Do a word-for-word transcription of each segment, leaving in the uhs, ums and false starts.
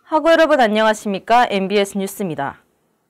학우 여러분 안녕하십니까? 엠비에스 뉴스입니다.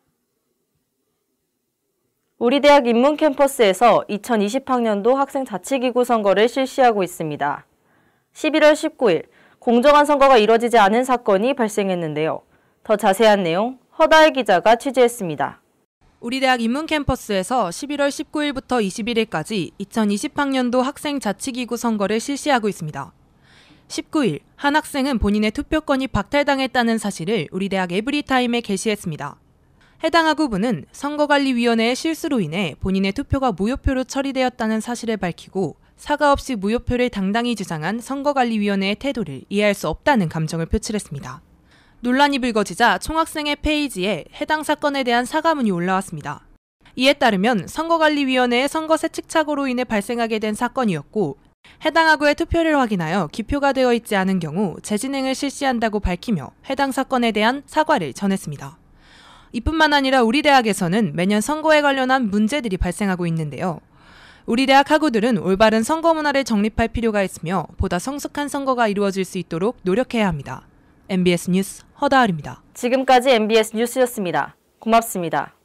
우리 대학 인문 캠퍼스에서 이천이십 학년도 학생 자치기구 선거를 실시하고 있습니다. 십일월 십구일 공정한 선거가 이뤄지지 않은 사건이 발생했는데요. 더 자세한 내용 허다혜 기자가 취재했습니다. 우리 대학 인문 캠퍼스에서 십일월 십구일부터 이십일일까지 이천이십 학년도 학생 자치기구 선거를 실시하고 있습니다. 십구일 한 학생은 본인의 투표권이 박탈당했다는 사실을 우리 대학 에브리타임에 게시했습니다. 해당 학우분은 선거관리위원회의 실수로 인해 본인의 투표가 무효표로 처리되었다는 사실을 밝히고 사과 없이 무효표를 당당히 주장한 선거관리위원회의 태도를 이해할 수 없다는 감정을 표출했습니다. 논란이 불거지자 총학생회 페이지에 해당 사건에 대한 사과문이 올라왔습니다. 이에 따르면 선거관리위원회의 선거 세칙착오로 인해 발생하게 된 사건이었고 해당 학우의 투표를 확인하여 기표가 되어 있지 않은 경우 재진행을 실시한다고 밝히며 해당 사건에 대한 사과를 전했습니다. 이뿐만 아니라 우리 대학에서는 매년 선거에 관련한 문제들이 발생하고 있는데요. 우리 대학 학우들은 올바른 선거 문화를 정립할 필요가 있으며 보다 성숙한 선거가 이루어질 수 있도록 노력해야 합니다. 엠비에스 뉴스 허다을입니다. 지금까지 엠비에스 뉴스였습니다. 고맙습니다.